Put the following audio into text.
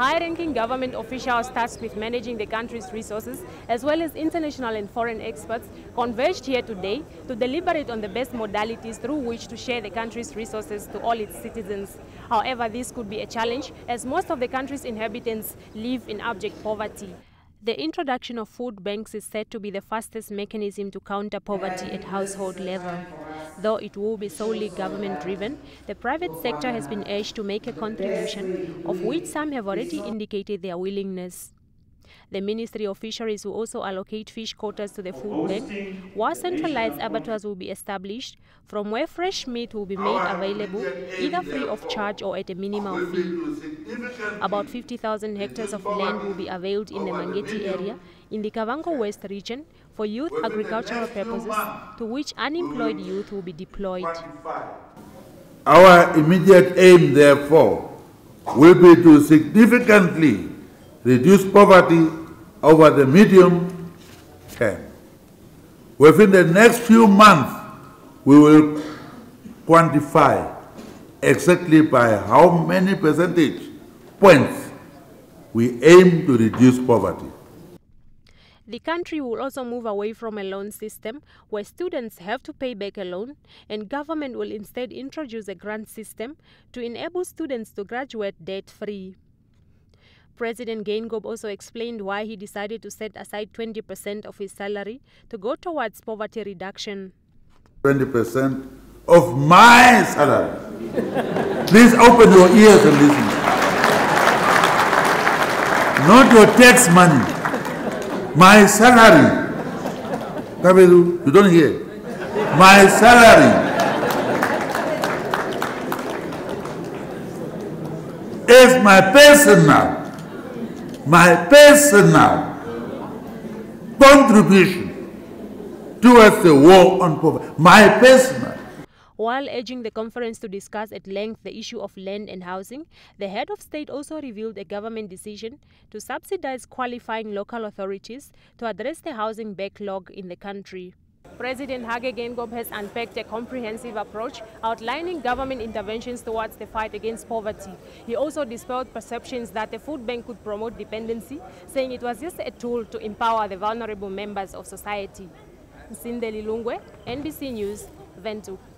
high-ranking government officials tasked with managing the country's resources, as well as international and foreign experts, converged here today to deliberate on the best modalities through which to share the country's resources to all its citizens. However, this could be a challenge, as most of the country's inhabitants live in abject poverty. The introduction of food banks is said to be the fastest mechanism to counter poverty at household level. Though it will be solely government-driven, the private sector has been urged to make a contribution, of which some have already indicated their willingness. The Ministry of Fisheries will also allocate fish quotas to the food bank, while centralized abattoirs will be established, from where fresh meat will be made available, either free of charge or at a minimal fee. About 50,000 hectares of land will be availed in the Mangeti area, in the Kavango West region, for youth agricultural purposes, to which unemployed youth will be deployed. Our immediate aim, therefore, will be to significantly reduce poverty over the medium term. Within the next few months, we will quantify exactly by how many percentage points we aim to reduce poverty. The country will also move away from a loan system where students have to pay back a loan, and government will instead introduce a grant system to enable students to graduate debt-free. President Geingob also explained why he decided to set aside 20% of his salary to go towards poverty reduction. 20% of my salary. Please open your ears and listen. Not your tax money. My salary. You don't hear. My salary is my personal contribution towards the war on poverty. My personal. While urging the conference to discuss at length the issue of land and housing, the head of state also revealed a government decision to subsidize qualifying local authorities to address the housing backlog in the country. President Hage Geingob has unpacked a comprehensive approach outlining government interventions towards the fight against poverty. He also dispelled perceptions that the food bank could promote dependency, saying it was just a tool to empower the vulnerable members of society. Nsindeli Lungwe, NBC News, Ventu.